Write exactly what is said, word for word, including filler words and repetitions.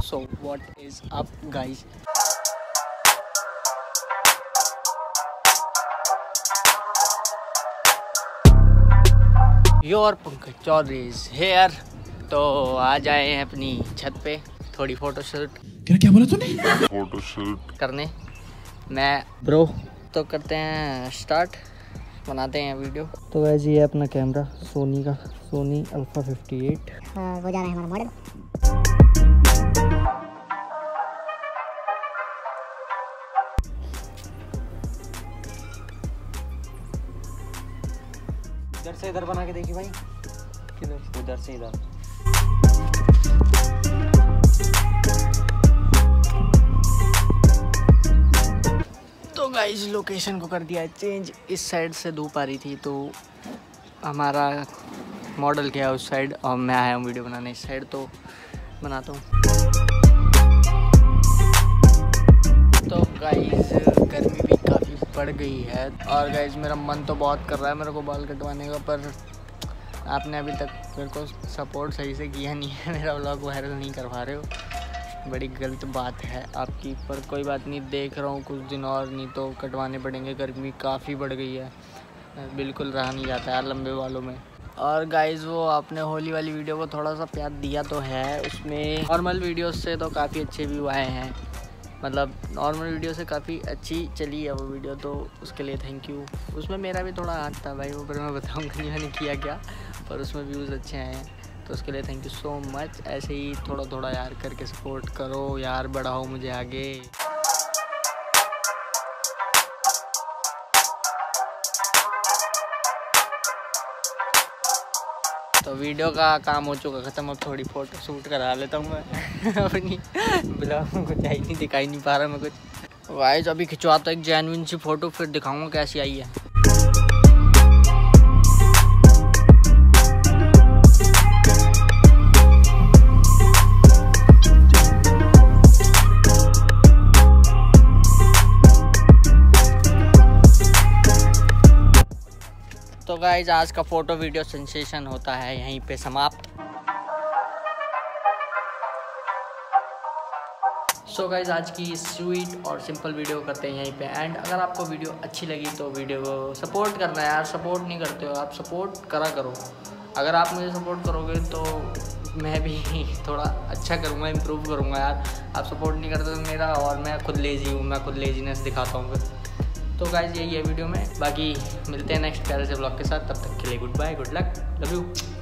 So what is up guys. Your Pankaj Chaudhary here. तो आज आए हैं अपनी छत पे थोड़ी फोटो शूट। क्या क्या बोला तूने? फोटो शूट करने मैं ब्रो। तो करते हैं स्टार्ट, बनाते हैं वीडियो। तो वैसे ये अपना कैमरा सोनी का, सोनी अल्फा फिफ्टी एट। वो जा रहा है हमारा मॉडल। इधर से इधर बना के देखिए भाई। किधर? उधर से इधर। तो गाइस लोकेशन को कर दिया है चेंज। इस साइड से धूप आ रही थी तो हमारा मॉडल क्या है उस साइड, और मैं आया हूँ वीडियो बनाने इस साइड, तो बनाता हूँ। तो गाइस गर्मी भी काफ़ी बढ़ गई है और गाइस मेरा मन तो बहुत कर रहा है मेरे को बाल कटवाने का, पर आपने अभी तक मेरे को सपोर्ट सही से किया नहीं है, मेरा व्लॉग वायरल नहीं करवा रहे हो। बड़ी गलत बात है आपकी, पर कोई बात नहीं, देख रहा हूँ कुछ दिन और, नहीं तो कटवाने पड़ेंगे। गर्मी काफ़ी बढ़ गई है, बिल्कुल रहा नहीं जाता है लंबे बालों में। और गाइज़ वो आपने होली वाली वीडियो को थोड़ा सा प्यार दिया तो है, उसमें नॉर्मल वीडियोस से तो काफ़ी अच्छे व्यू आए हैं, मतलब नॉर्मल वीडियो से काफ़ी अच्छी चली है वो वीडियो, तो उसके लिए थैंक यू। उसमें मेरा भी थोड़ा हाथ था भाई, वो पर मैं बताऊँगा नहीं मैंने किया क्या, पर उसमें व्यूज़ अच्छे आए हैं, तो उसके लिए थैंक यू सो मच। ऐसे ही थोड़ा थोड़ा यार करके सपोर्ट करो यार, बढ़ाओ मुझे आगे। तो वीडियो का काम हो चुका ख़त्म, अब थोड़ी फ़ोटो शूट करा लेता हूँ मैं अपनी। ब्लॉग में कुछ आई नहीं, दिखाई नहीं पा रहा मैं कुछ। वाइज अभी खिंचवाता एक जेन्युइन सी फ़ोटो, फिर दिखाऊंगा कैसी आई है। तो गाइज आज का फ़ोटो वीडियो सेंसेशन होता है यहीं पे समाप्त। सो so गाइज आज की स्वीट और सिंपल वीडियो करते हैं यहीं पे एंड। अगर आपको वीडियो अच्छी लगी तो वीडियो को सपोर्ट करना है यार, सपोर्ट नहीं करते हो आप, सपोर्ट करा करो। अगर आप मुझे सपोर्ट करोगे तो मैं भी थोड़ा अच्छा करूँगा, इम्प्रूव करूँगा यार। आप सपोर्ट नहीं करते तो मेरा, और मैं खुद लेजी हूँ, मैं खुद लेजीनेस दिखाता हूँ फिर। तो गाइज यही है वीडियो में, बाकी मिलते हैं नेक्स्ट प्यारे से ब्लॉग के साथ, तब तक के लिए goodbye, good luck, love you.